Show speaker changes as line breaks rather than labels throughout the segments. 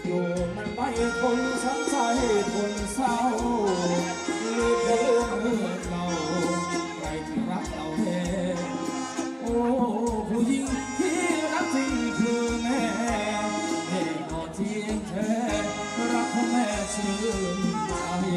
อยู่มันไม่ทนช้ำใจทนเศร้าลืมเรื่องเก่าใครที่รักเราแท้โอ้ผู้หญิงที่รักจริงคือแม่แม่นอนเที่ยงแท้รักของแม่ชื่นใจ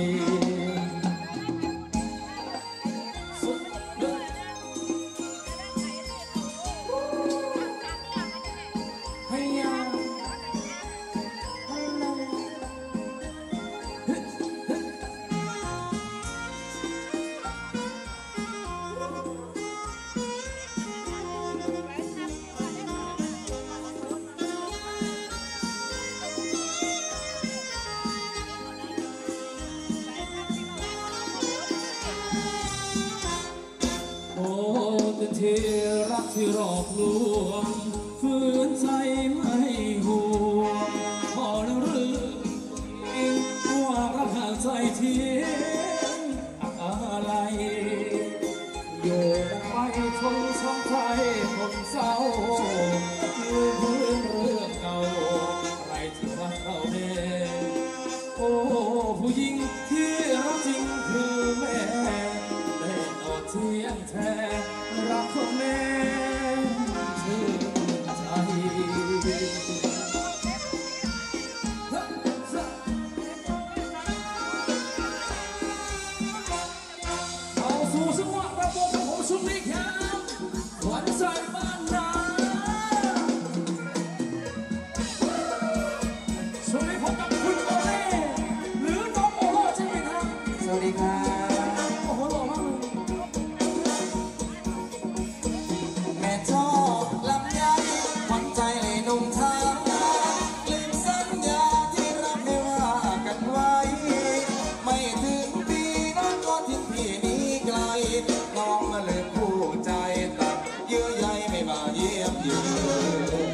เป็นที่รักที่หลอกลวงฝืนใจไม่ห่วงพอแล้วหรือว่ารักห่างใจทิ้งอะไรอยู่ไม่ทนช้ำใจคนเศร้าลืมเรื่องเก่าใครที่รักเราแน่โอ้ผู้หญิงที่รักจริงคือแม่แต่นอนเที่ยงแท้รักของแม่ชื่นใจเอาสู่จังหวะประโบกของช่วงนี้ครับขวัญใจบ้านนาช่วงนี้พบกับคุณโอเล่หรือน้องโอโล่ใช่ไหมครับสวัสดีครับโอ้โหหล่อมากน้องมาลืมผู้ใจตัดเยื่อใยไม่มาเยี่ยมเยือน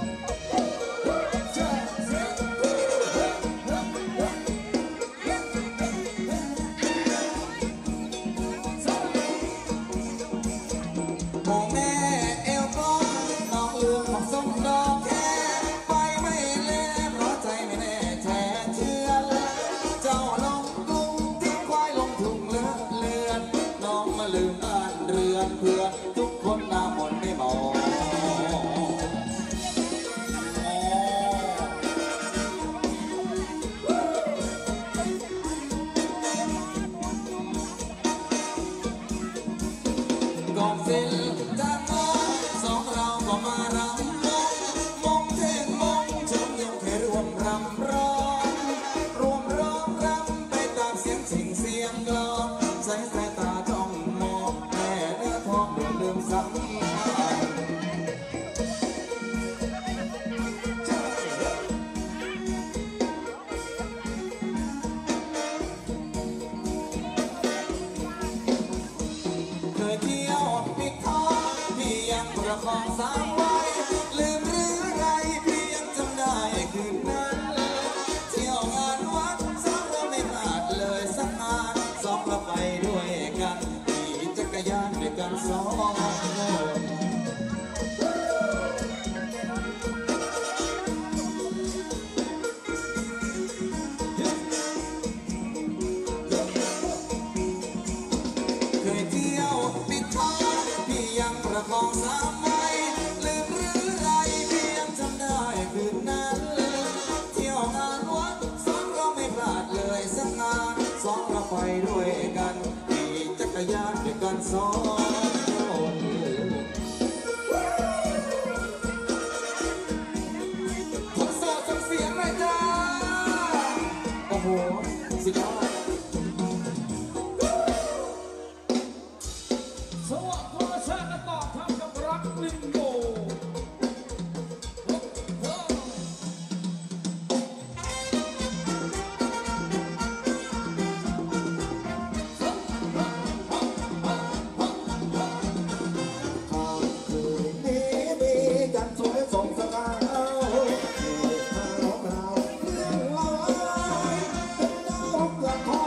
มองแม่เอวก้อนน้องลืมของส้มดอกแค่ไปไม่เล่เพราะใจไม่แน่แท้เชื่อเจ้าลงกรุงทิ้งควายลงทุ่งเลือนน้องมาลืมบ้านเรือนเพื่อนทุกคนหน้ามนไม่มองกองเส้นด้านน้องสองเราก็มารำมงเท่งมงชมยงแค่รวมรำร้องรวมร้องรำไปตามเสียงสิ่งเสียงกลองใส่สายตาจ้องมองแม่เนื้อทองลืมซ้ำเคยเที่ยวปิดทองพี่ยังประคองสามไว้ลืมหรือไรพี่ยังจำได้คืนนั้นเที่ยวงานวัดสองเราไม่พลาดเลยสักงานสองเราไปด้วยกันขี่จักรยานด้วยกันสองคนเคยเที่ยวปิดทองพี่ยังประคองสามไว้ลืมหรือไรพี่ยังจำได้คืนนั้นเที่ยวงานวัดสองเราไม่พลาดเลยสักงานสองเราไปด้วยกันขี่จักรยานด้วยกันสองคนคนโสดส่งเสียงหน่อยจ้าโอ้โหสุดยอดสวัสดีคุณชาติต่อทำกับรักลิงโกท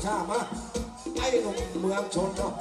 ชามาไอ้หนุ่มเมืองชนเนาะ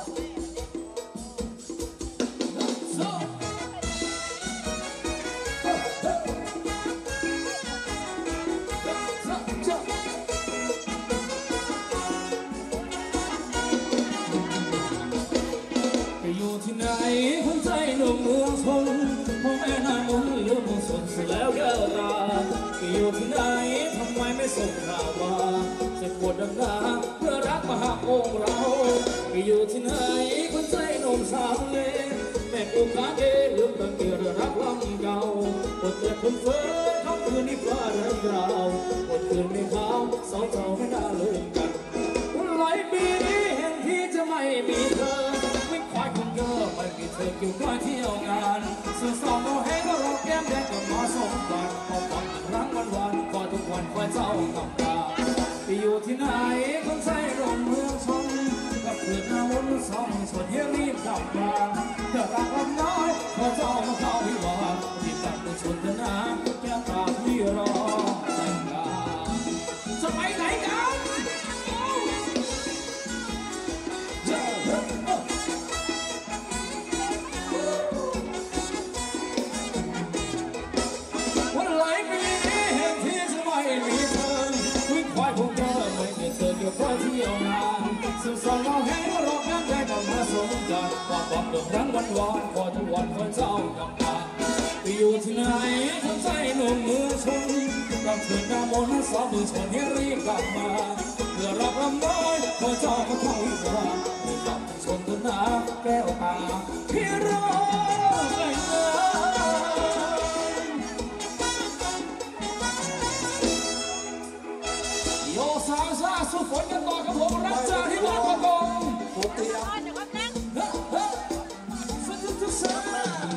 อยู่ที่ไหนคนใจหนุ่มเมืองชนพ่อแม่น่ามุนเลือดมุนสนเสียแล้วแก้วตาอยู่ที่ไหนทำไมไม่ส่งข่าวมาจะปวดดังนาเพื่อรักมาหาองค์เราอยู่ที่ไหนคนใจหนุ่มสาวเลแม่ปูกาเกลืมตั้งเกียรรักลำเก่าปวดเจ็บคนเฟ้อคำคืนนี้ฟ้าเรื่องราวปวดคืนไม่ขาวสาวเจ้าไม่น่าลืมกันหลายปีนี้เห็นที่จะไม่มีเธอไม่ควายคนเยอะไม่มีเธออยู่ก็เที่ยวงานสื่อสองเราให้ก็รอแก้มแดงกับมาสงกันพอฟังครั้งวันก็ทุกวันคอยเจ้ากับตาไปอยู่ที่ไหนคนใจร่มเมืองชนกับเพื่อนหน้าวนสองชนเฮียรีบกลับมาเพื่อรักลำน้อยพอเจ้ามาเข้าวิวารีบกลับไปชนเถอะนะแก้วตาที่รอแต่งงานจะไปไหนกันวันไหลปีนี้เห็นที่จะไม่มีเธอวิ่งควายพวกเธอไม่มีเธอเกี่ยวกับเที่ยวงานสื่อสารเราให้รอกันได้กับมาสมกันความบอกเดิมรั้งวันวานพอทุกวันคอยเจ้ากับตาไปอยู่ที่ไหนคนใจหนุ่มเมืองชนกับเธอหน้ามนต์สองมือชนให้รีบกลับมาเพื่อรับลำน้อยพอเจ้ามาเข้าวิวารีบกลับไปชนเถอะนะแก้วตาที่รอแต่งงานโยสาวซาสุฝนกันต่อกับผมรักจากที่วัดประกงผมเตรียมสุดทุกสา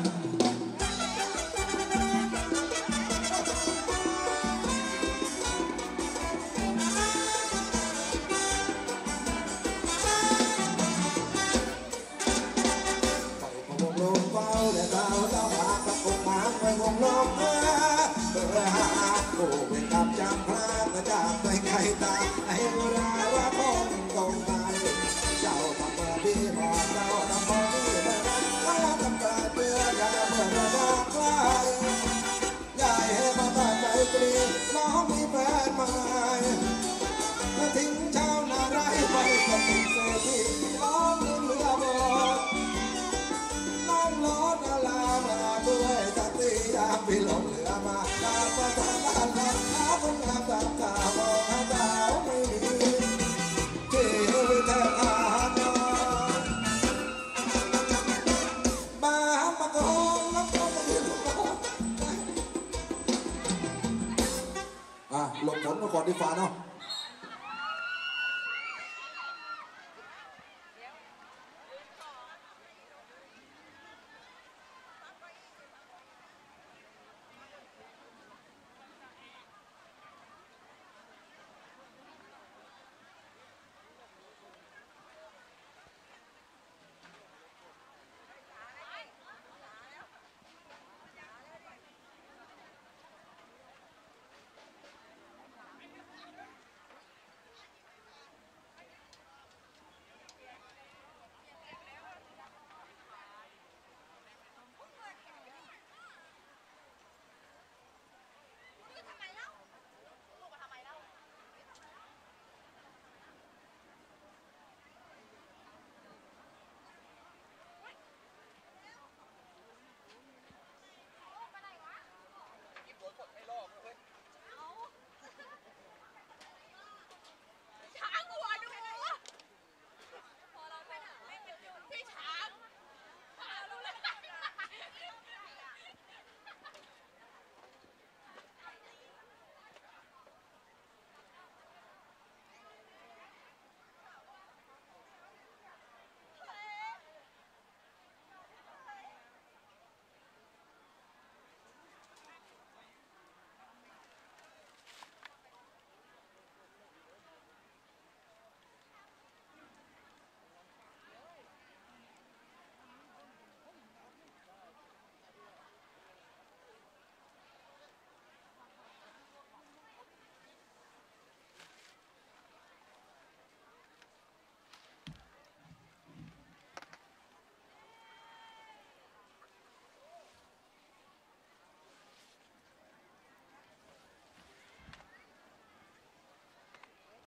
โอ้เป็นคำจำพระก็จะไม่ใครตาไอ้โบราณว่าคงตรงกันเจ้าทำเมื่อพี่บอกเจ้าทำเมื่อพี่เมื่อนั้นถ้าทำตาเตือนอย่าเมื่อเราบอกใครอย่าให้มาบ้านใจตรีน้องมีแฟนใหม่ถ้าทิ้งชาวนาไร่ไปกับเป็นเศรษฐีน้องลืมเรือโบกน้องรถอาลามาด้วยสติยามพี่หลงเรือมาตาประทับบ้านรักเขาคงงามตามตามองหาดาวไม่มีชีวิตแทบขาดนอนบ้าปะกงน้ำตกไม่รู้หลบฝนมาก่อนดีฟ้าเนาะ